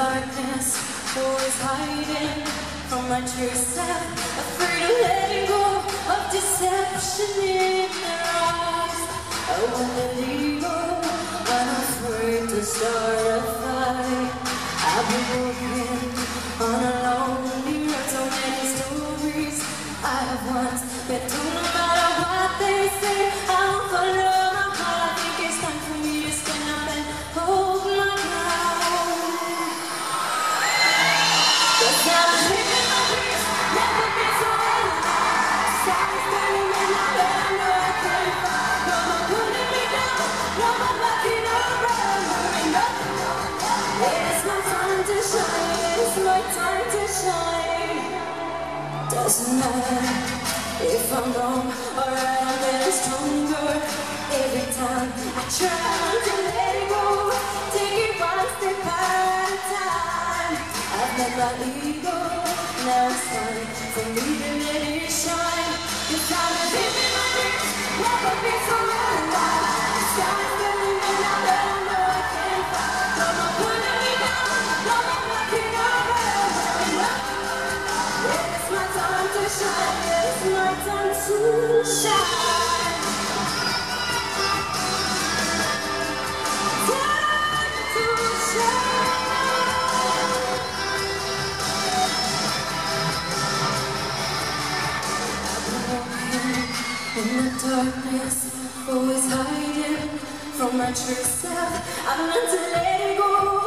darkness, always hiding from my true self, afraid of letting go of deception in their eyes. I wanna leave, but I'm afraid to start a fight. I've been walking on a lonely road, so many stories I have once been told. No matter what they say, I won't follow my heart. I think it's time for me to stand up and hold my ground. 'Cause now I'm living my dreams, never been so alive. Stars burning and I know I can't fight. No more pulling me down, no more walking around. It's my time to shine, it's my time to shine. Doesn't matter if I'm wrong or right, I'm getting stronger every time I try to let it go. Take it one step at a time. I've met my ego, now it's time for me to let it shine. It's time to live in my dreams, never be so alive. Sky's burning and I know I can't fight. No more pulling me down, no more walking around. It's my time to shine, it's my time to shine. Time to shine. I've been walking in the darkness, always hiding from my true self. I've learned to let it go.